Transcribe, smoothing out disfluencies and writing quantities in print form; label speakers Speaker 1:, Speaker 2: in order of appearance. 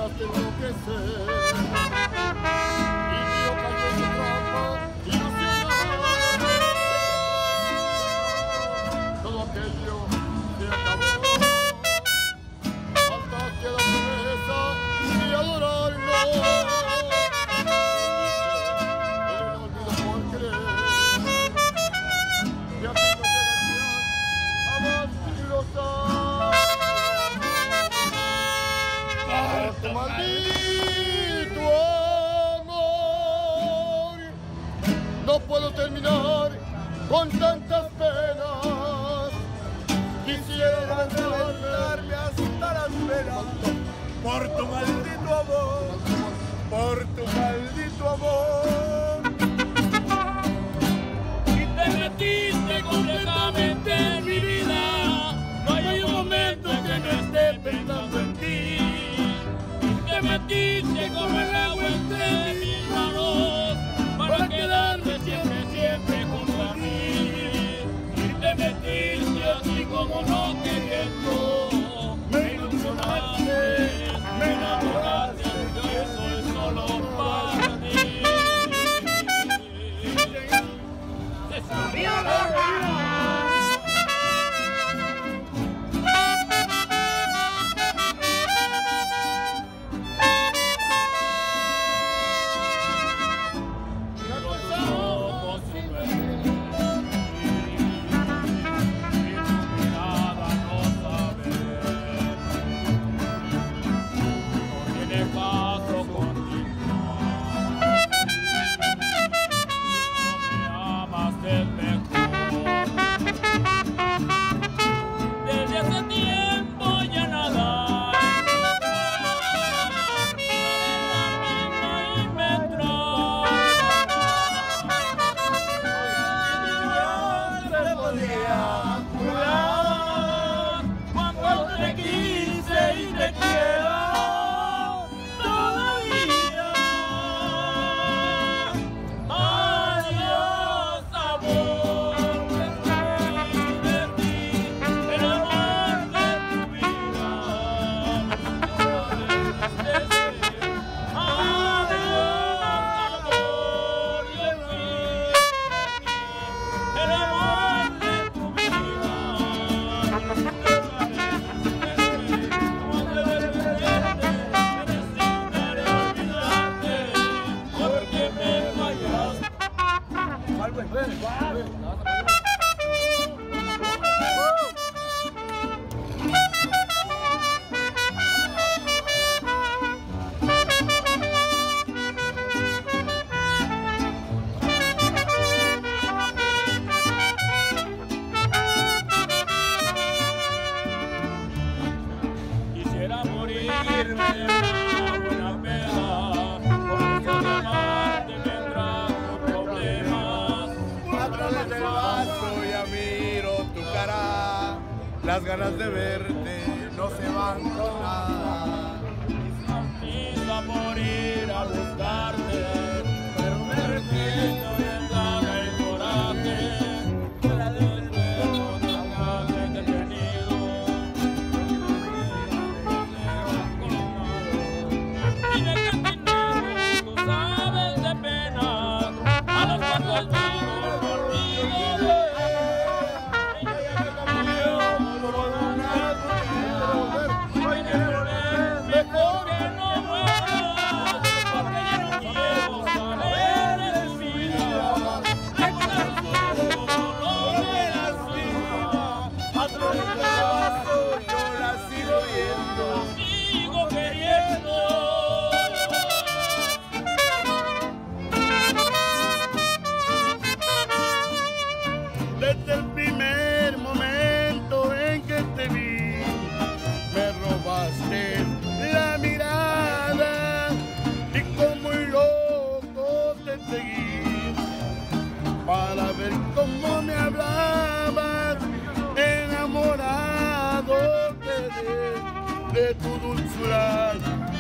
Speaker 1: lograste enloquecer. Y yo caí en tu trampa ilusionada. Todo aquello se acabó. Faltaste a la promesa de adorarlo. Maldito amor, no puedo terminar con tantas penas. Quisiera levantarme hasta las venas por tu maldito amor, por tu maldito amor.
Speaker 2: Y te metiste completamente en mi vida, no hay un momento que no esté pensando en ti. Te metiste como el agua entre mis manos para quedarme siempre, siempre junto a mí. Y te metiste así como no queriendo, me ilusionaste, me enamoraste, que eso es solo para ti. ¡Se sabía la vida!
Speaker 1: Las ganas de verte no se van con nada.
Speaker 2: Quisiera morir a buscarte, pero me arrepiento de dar el coraje. De la deseo tan grande que he tenido. Y de que el dinero tú sabes de pena, a los cuantos digo conmigo.
Speaker 1: Desde el primer momento en que te vi, me robaste la mirada y como un loco te seguí para ver cómo me hablabas, enamorado de tu dulzura.